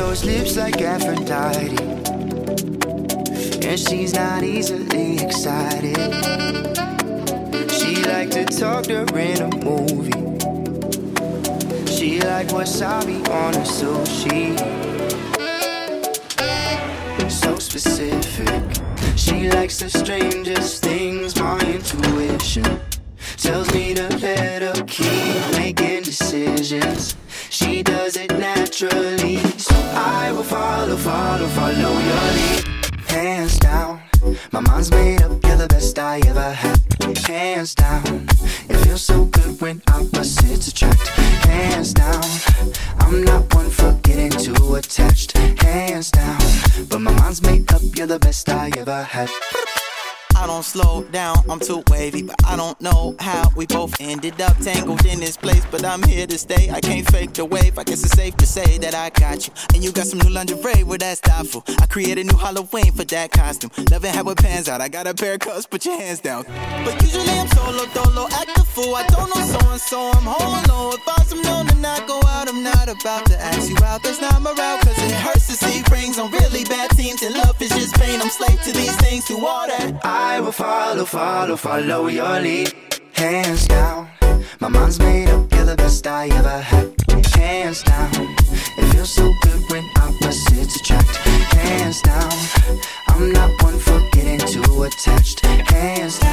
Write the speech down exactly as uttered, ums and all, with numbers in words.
those lips like Aphrodite, and she's not easily excited. She like to talk during a movie. She like wasabi on her sushi. So specific. She likes the strangest things. My intuition tells me to let her keep making decisions. She does it naturally, so I will follow, follow, follow your lead. Hands down, my mind's made up, you're the best I ever had. Hands down, it feels so good when opposites attract. Hands down, I'm not one for getting too attached. Hands down, but my mind's made up, you're the best I ever had. I don't slow down, I'm too wavy, but I don't know how we both ended up tangled in this place. But I'm here to stay, I can't fake the wave. I guess it's safe to say that I got you. And you got some new lingerie, well that's thoughtful. I created a new Halloween for that costume. Loving how it pans out, I got a pair of cuffs, put your hands down. But usually I'm solo, dolo, act a fool. I don't know so-and-so, I'm home alone. If I'm some known to not go out, I'm not about to ask you out. That's not my route, cause it hurts to see rings on really bad teams. And love is just pain, I'm slave to these things, to all that. I will follow, follow, follow your lead. Hands down, my mind's made up, you're the best I ever had. Hands down, it feels so good when opposites attract. Hands down, I'm not one for getting too attached. Hands down.